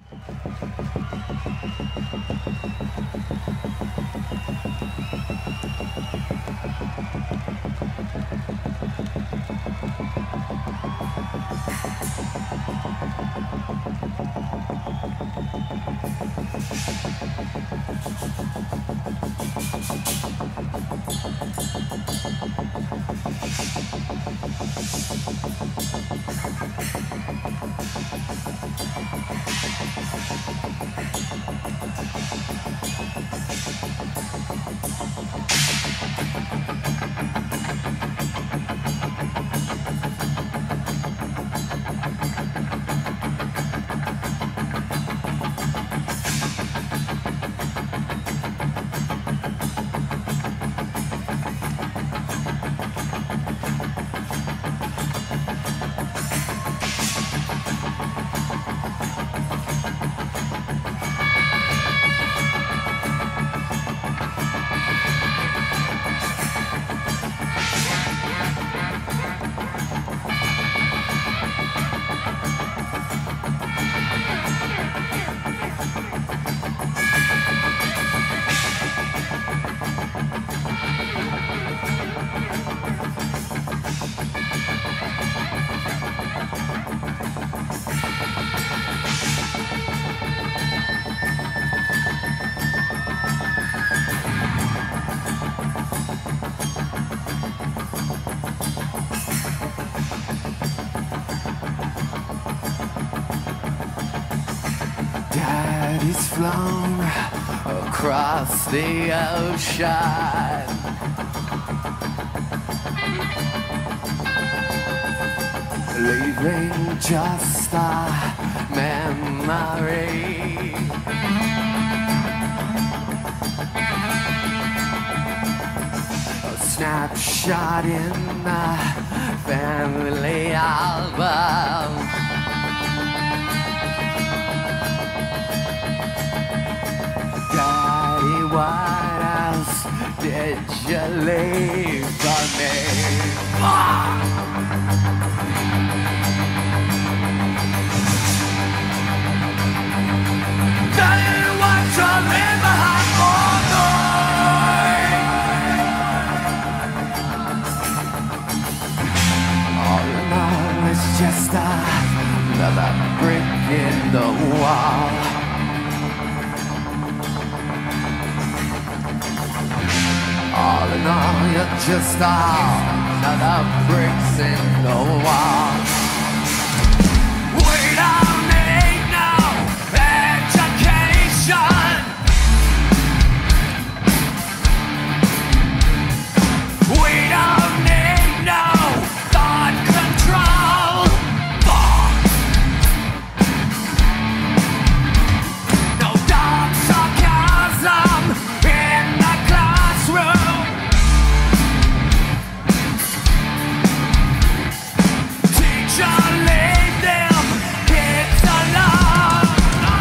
Daddy's flown across the ocean, leaving just a memory. A snapshot in the family album. Daddy, what else did you leave for me? Daddy, what you leave behind for me? All in all, it's just another brick in the wall. All in all, you're just another bricks in the wall. We don't need no education. We don't need no thought control. No dark sarcasm in the classroom. Leave them kids alone.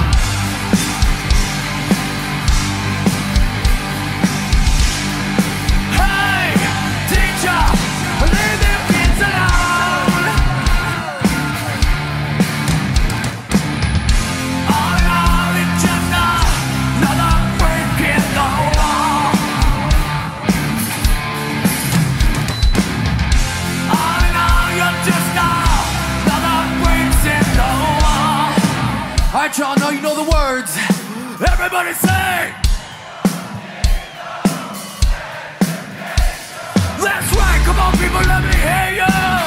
Hey, teacher, leave them kids alone. All in all, it's just another brick in the wall. All in all, you're just alright, y'all know you know the words. Everybody sing! That's right, come on people, let me hear you!